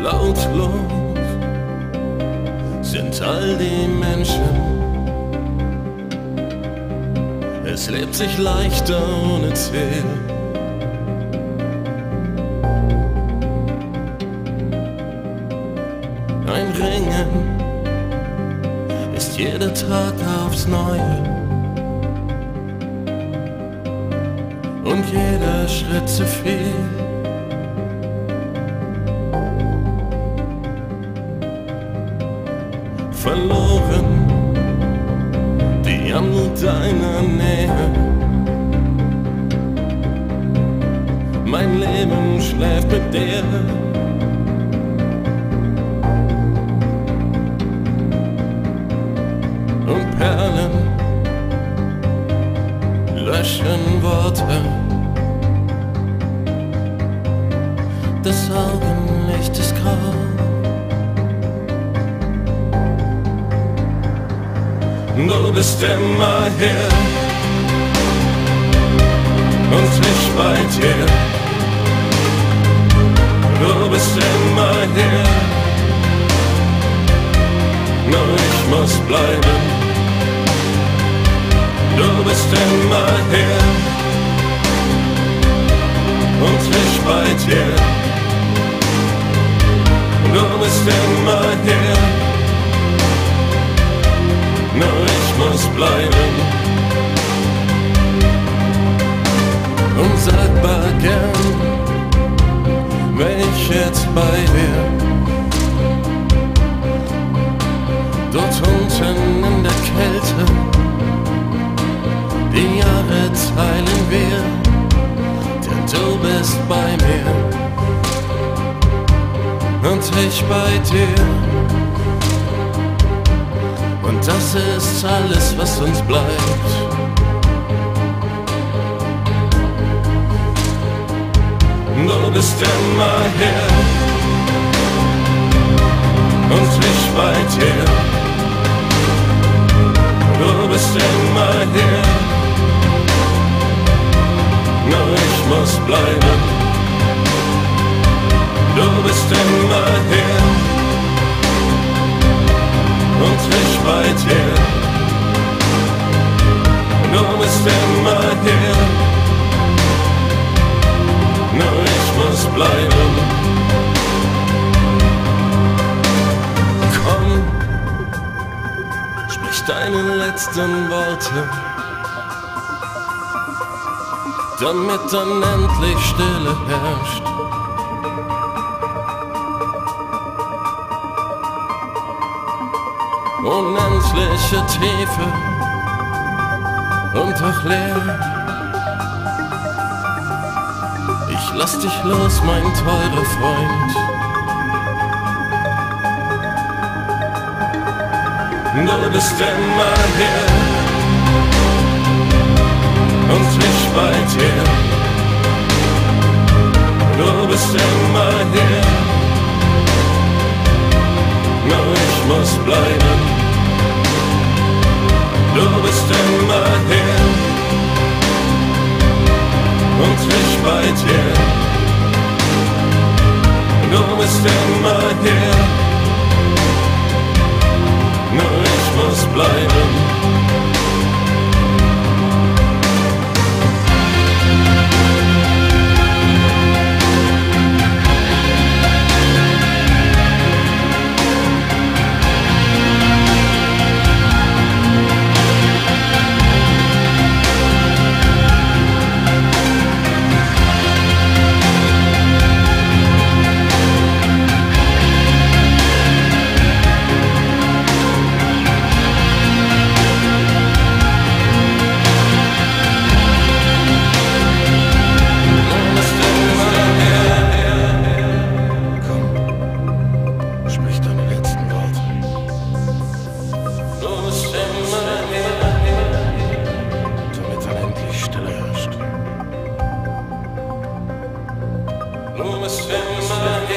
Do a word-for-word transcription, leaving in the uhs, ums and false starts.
Lautlos sind all die Menschen. Es lebt sich leichter ohne Ziel. Ein Ringen ist jeder Tag aufs Neue und jeder Schritt zu viel. Verloren, die Armut deiner Nähe. Mein Leben schläft mit dir. Und Perlen löschen Worte. Das Augenlicht ist grau. Du bist immer hier und ich bei dir. Du bist immer hier, nur ich muss bleiben. Du bist immer hier und ich bei dir. Du bist immer hier, nur ich muss bleiben. Unsagbar gern wär ich jetzt bei dir. Dort unten in der Kälte, die Jahre teilen wir, denn du bist bei mir und ich bei dir. Und das ist alles, was uns bleibt. Du bist immer hier und ich bei dir. Du bist immer hier, nur ich muss bleiben. Du bist immer hier und ich bei dir. Du bist immer hier, nur ich muss bleiben. Komm, sprich deine letzten Worte, damit dann endlich Stille herrscht. Unendliche Tiefe und doch leer. Ich lass dich los, mein teurer Freund. Du bist immer hier und ich bei dir. Du bist immer hier, nur ich muss bleiben. Du bist immer hier und ich bei dir. Du bist immer hier, nur ich muss bleiben. Du bist immer